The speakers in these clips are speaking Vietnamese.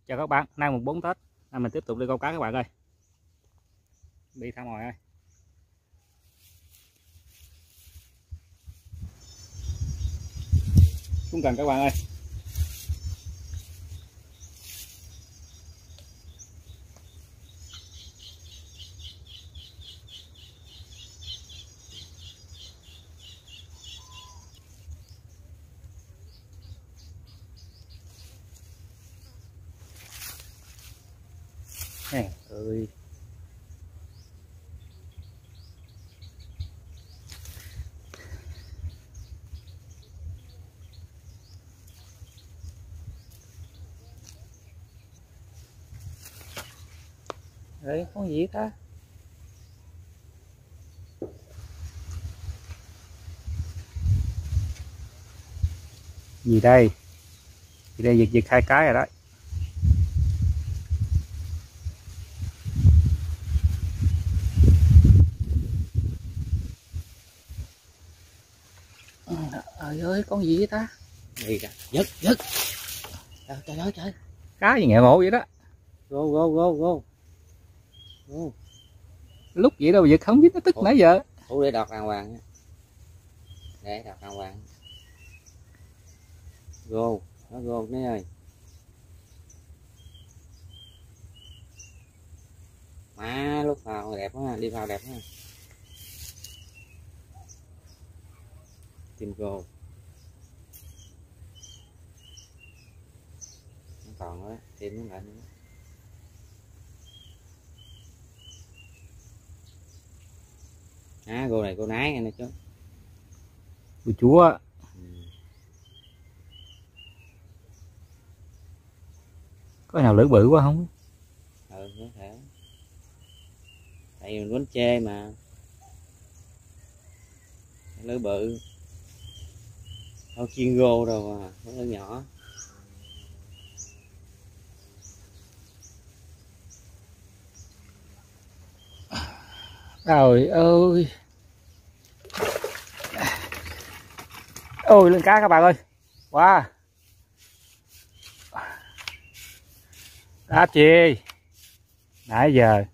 Chào các bạn, nay mùng 4 Tết, nay mình tiếp tục đi câu cá các bạn ơi. Đi thăm ngoài ơi. Xuống cần các bạn ơi. Nè ơi. Đấy, con gì ta? Gì đây? Gì đây, giật hai cái rồi đó. Trời ơi, con gì vậy ta? Đây kìa, giật. Trời ơi trời. Cá gì nghệ mộ vậy đó. Go. Lúc vậy đâu giật không biết nó tức nãy giờ. Để đọt đàng hoàng. Để đọt đàng hoàng. Go, nó go mấy ơi. Má lúc vào đẹp quá, đi vào đẹp ha. Tìm go. Nó còn nữa, tìm nó lại nữa. Go này cô nái này chứ. Ui chúa. Có nào lưỡi bự quá không? Có thể. Tại vì mình quánh chê mà. Lưỡi bự. Thôi chiên gô đâu mà, nó lưỡi nhỏ. Trời ơi. Ôi lên cá các bạn ơi. Wow. Cá chi nãy giờ.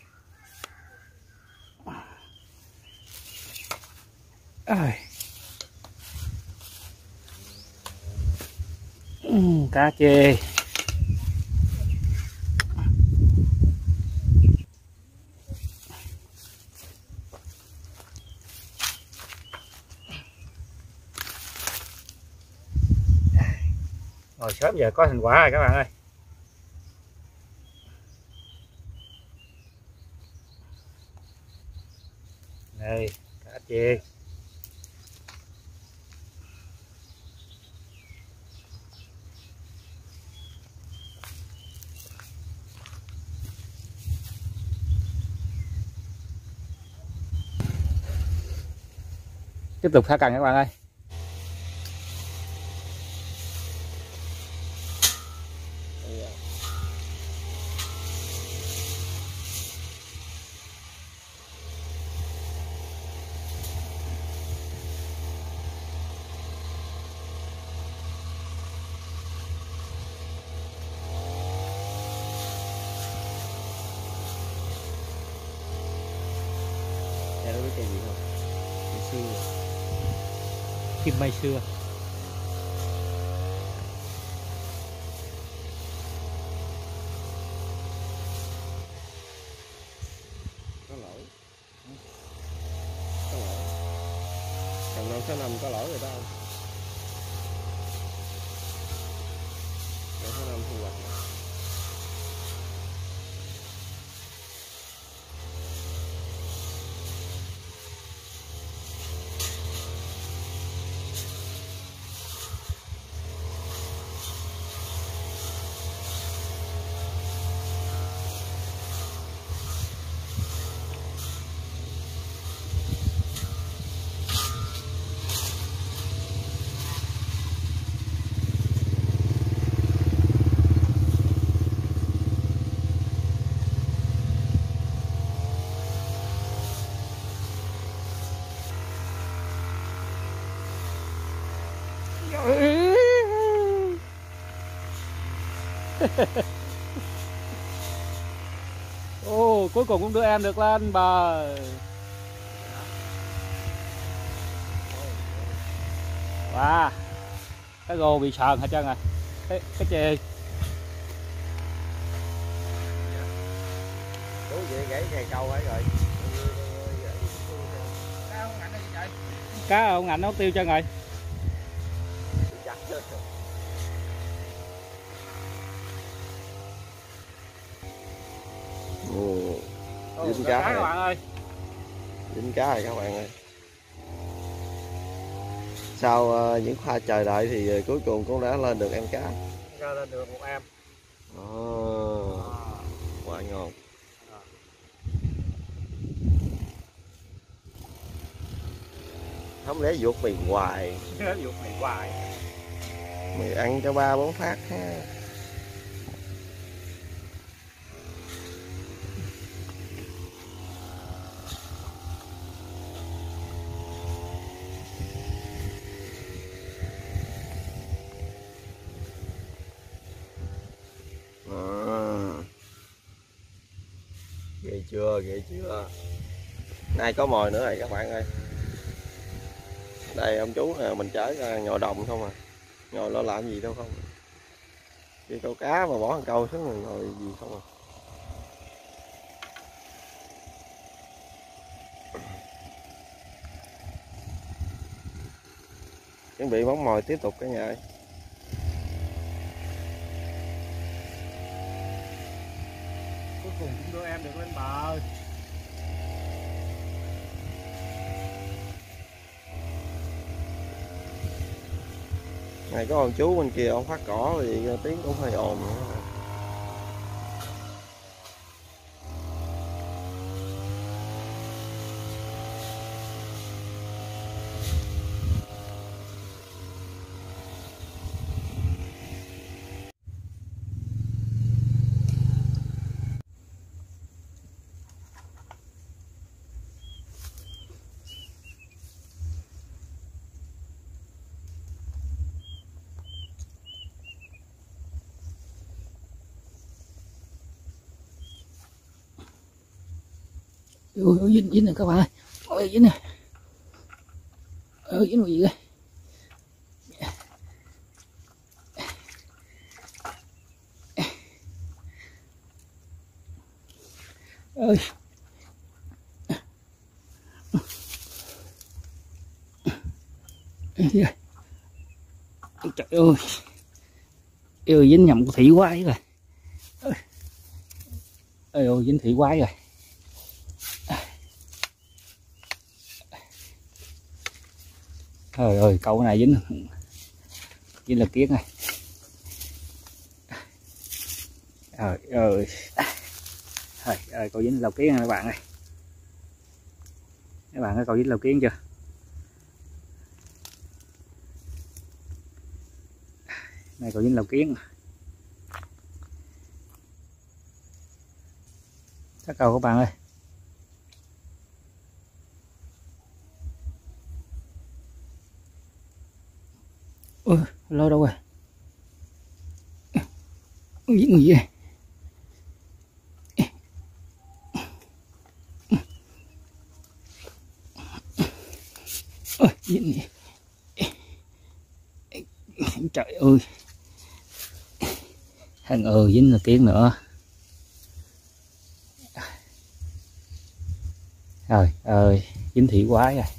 Cá chê. Rồi sớm giờ có thành quả rồi các bạn ơi. Đây, cá chê. Tiếp tục thả cần các bạn ơi. Đây nó cái gì không? Ngày xưa. Kim mây xưa. Có lỗi. Đồng 5 6 năm có lỗi rồi đó. Đồng 6 năm thu hoạch. Ô, cuối cùng cũng đưa em được lên bờ. Wow, cái gô bị sờn hết trơn rồi. Cái chê. Chú vậy gãy cây câu ấy rồi. Cá ông ảnh nó tiêu chân rồi. Dính cá các bạn ơi. Dính cá rồi các bạn ơi. Sau những pha chờ đợi thì cuối cùng cũng đã lên được em cá. Ra lên được một em. Quá ngon. Không lẽ vuột mì hoài. Vuột mì hoài. Mì ăn cho 3-4 phát ha. Ghê chưa, ghê chưa. Nay có mồi nữa rồi các bạn ơi. Đây ông chú nè, mình chở ra ngồi đồng không à. Ngồi lo làm gì đâu không. Đi câu cá mà bỏ một câu xuống rồi ngồi gì không à. Chuẩn bị món mồi tiếp tục cả nhà ơi. Cuối cùng cũng đưa em được lên bờ. Này có ông chú bên kia ông phát cỏ thì tiếng cũng hơi ồn nữa. Ôi, dính này các bạn ơi. Ôi, dính này. Dính gì đây. Ơi. Trời ơi. Ơi, dính nhầm thủy quái rồi. Ôi, dính thủy quái rồi. Trời ơi, câu này dính là kiết này. Trời ơi. Trời ơi, câu dính lầu kiến các bạn ơi. Các bạn có câu dính lầu kiến chưa? Này câu dính lầu kiến. Các câu các bạn ơi. Ôi, lâu đâu rồi. Dính gì vậy? Ôi, dính gì? Trời ơi. Thằng dính là kiến nữa. Trời ơi, dính thủy quái rồi.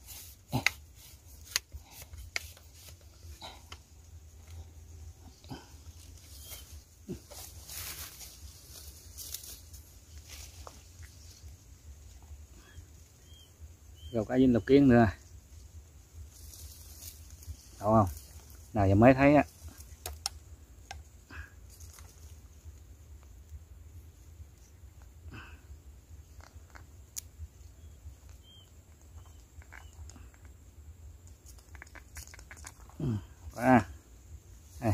Rồi cá dính lục kiến nữa. Đúng không? Nào giờ mới thấy á. À. Đây.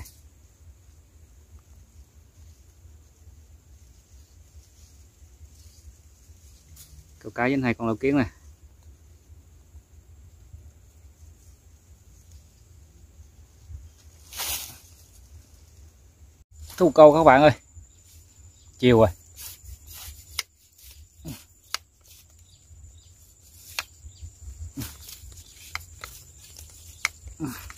Câu cá dính hai con lục kiến này. Thu câu các bạn ơi. Chiều rồi. Ừ.